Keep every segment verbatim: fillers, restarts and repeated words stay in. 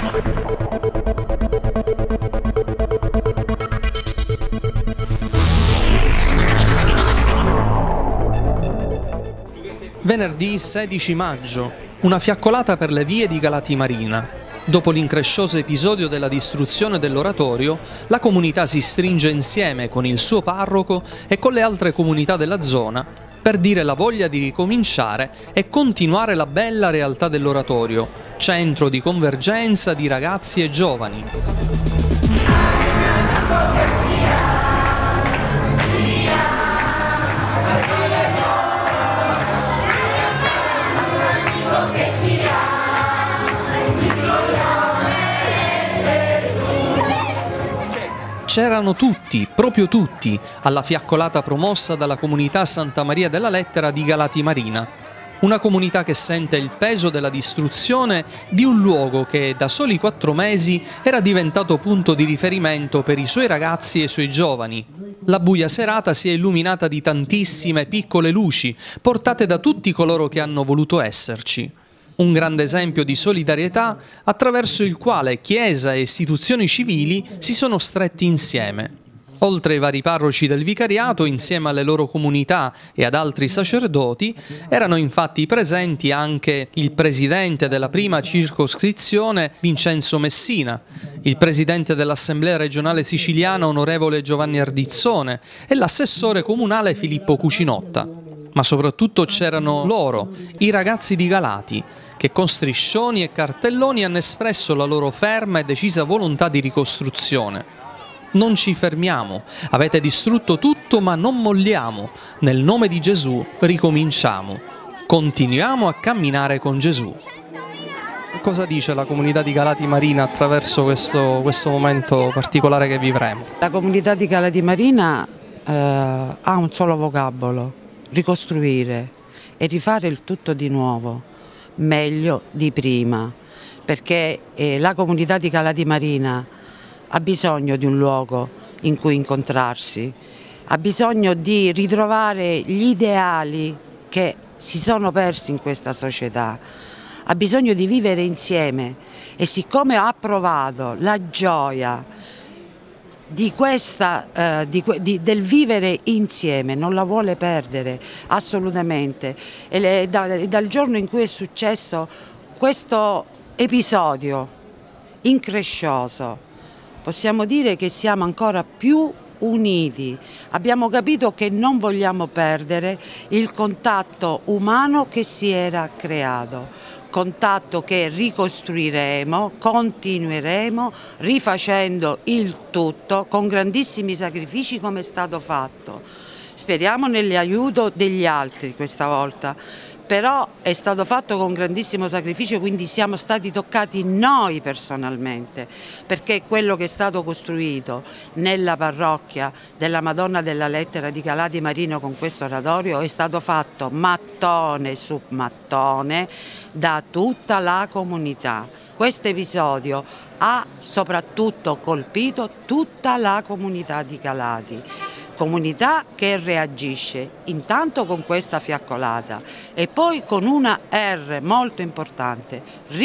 Venerdì sedici maggio, una fiaccolata per le vie di Galati Marina. Dopo l'increscioso episodio della distruzione dell'oratorio, la comunità si stringe insieme con il suo parroco e con le altre comunità della zona per dire la voglia di ricominciare e continuare la bella realtà dell'oratorio, centro di convergenza di ragazzi e giovani. C'erano tutti, proprio tutti, alla fiaccolata promossa dalla comunità Santa Maria della Lettera di Galati Marina. Una comunità che sente il peso della distruzione di un luogo che da soli quattro mesi era diventato punto di riferimento per i suoi ragazzi e i suoi giovani. La buia serata si è illuminata di tantissime piccole luci, portate da tutti coloro che hanno voluto esserci. Un grande esempio di solidarietà attraverso il quale Chiesa e istituzioni civili si sono stretti insieme. Oltre ai vari parroci del vicariato, insieme alle loro comunità e ad altri sacerdoti, erano infatti presenti anche il presidente della prima circoscrizione Vincenzo Messina, il presidente dell'Assemblea regionale siciliana onorevole Giovanni Ardizzone e l'assessore comunale Filippo Cucinotta. Ma soprattutto c'erano loro, i ragazzi di Galati, che con striscioni e cartelloni hanno espresso la loro ferma e decisa volontà di ricostruzione. Non ci fermiamo, avete distrutto tutto ma non molliamo, nel nome di Gesù ricominciamo, continuiamo a camminare con Gesù. Cosa dice la comunità di Galati Marina attraverso questo, questo momento particolare che vivremo? La comunità di Galati Marina eh, ha un solo vocabolo: ricostruire e rifare il tutto di nuovo, meglio di prima, perché eh, la comunità di Galati Marina ha bisogno di un luogo in cui incontrarsi, ha bisogno di ritrovare gli ideali che si sono persi in questa società, ha bisogno di vivere insieme e siccome ha provato la gioia di questa, eh, di, di, del vivere insieme, non la vuole perdere assolutamente. E le, da, dal giorno in cui è successo questo episodio increscioso possiamo dire che siamo ancora più uniti, abbiamo capito che non vogliamo perdere il contatto umano che si era creato. Contatto che ricostruiremo, continueremo rifacendo il tutto con grandissimi sacrifici come è stato fatto. Speriamo nell'aiuto degli altri questa volta, però è stato fatto con grandissimo sacrificio, quindi siamo stati toccati noi personalmente, perché quello che è stato costruito nella parrocchia della Madonna della Lettera di Galati Marina con questo oratorio è stato fatto mattone su mattone da tutta la comunità. Questo episodio ha soprattutto colpito tutta la comunità di Galati. Comunità che reagisce intanto con questa fiaccolata e poi con una R molto importante: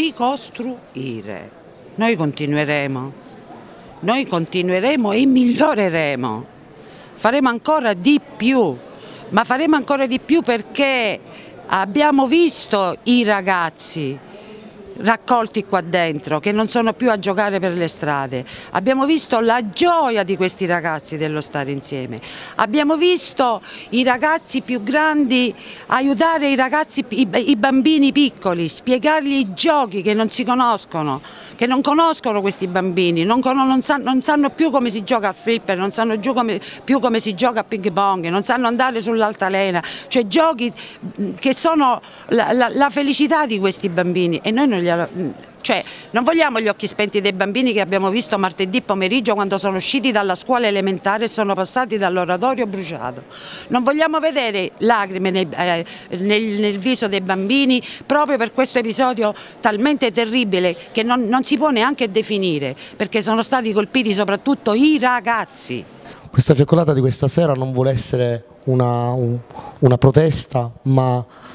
ricostruire. Noi continueremo, noi continueremo e miglioreremo, faremo ancora di più, ma faremo ancora di più perché abbiamo visto i ragazzi raccolti qua dentro, che non sono più a giocare per le strade. Abbiamo visto la gioia di questi ragazzi dello stare insieme. Abbiamo visto i ragazzi più grandi aiutare i ragazzi, i, i bambini piccoli, spiegargli i giochi che non si conoscono, che non conoscono questi bambini, non, non, sanno, non sanno più come si gioca a flipper, non sanno più come, più come si gioca a ping pong, non sanno andare sull'altalena, cioè giochi che sono la, la, la felicità di questi bambini e noi non li Cioè, non vogliamo gli occhi spenti dei bambini che abbiamo visto martedì pomeriggio quando sono usciti dalla scuola elementare e sono passati dall'oratorio bruciato. Non vogliamo vedere lacrime nel, eh, nel, nel viso dei bambini proprio per questo episodio talmente terribile che non, non si può neanche definire, perché sono stati colpiti soprattutto i ragazzi. Questa fiaccolata di questa sera non vuole essere una, un, una protesta, ma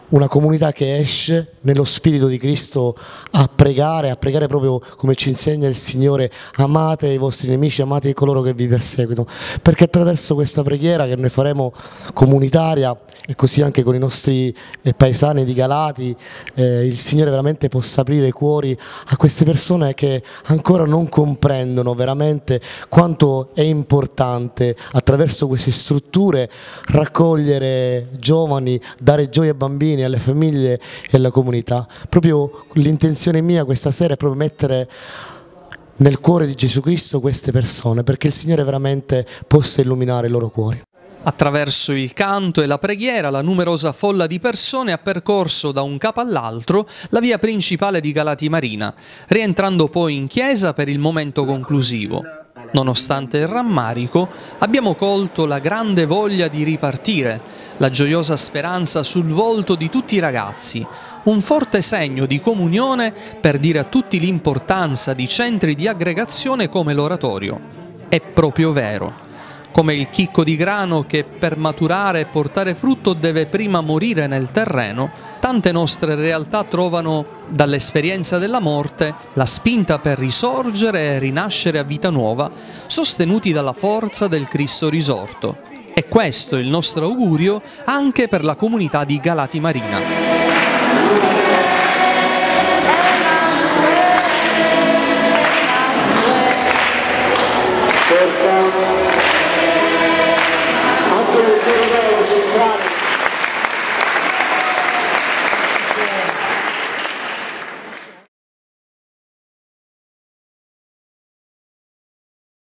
una comunità che esce nello Spirito di Cristo a pregare, a pregare proprio come ci insegna il Signore: amate i vostri nemici, amate coloro che vi perseguitano, perché attraverso questa preghiera che noi faremo comunitaria e così anche con i nostri eh, paesani di Galati, eh, il Signore veramente possa aprire i cuori a queste persone che ancora non comprendono veramente quanto è importante attraverso queste strutture raccogliere giovani, dare gioia ai bambini, alle famiglie e alla comunità. Proprio l'intenzione mia questa sera è proprio mettere nel cuore di Gesù Cristo queste persone, perché il Signore veramente possa illuminare i loro cuori. Attraverso il canto e la preghiera, la numerosa folla di persone ha percorso da un capo all'altro la via principale di Galati Marina, rientrando poi in chiesa per il momento conclusivo. Nonostante il rammarico, abbiamo colto la grande voglia di ripartire, la gioiosa speranza sul volto di tutti i ragazzi, un forte segno di comunione per dire a tutti l'importanza di centri di aggregazione come l'oratorio. È proprio vero. Come il chicco di grano che per maturare e portare frutto deve prima morire nel terreno, tante nostre realtà trovano dall'esperienza della morte la spinta per risorgere e rinascere a vita nuova, sostenuti dalla forza del Cristo risorto. E questo è il nostro augurio anche per la comunità di Galati Marina.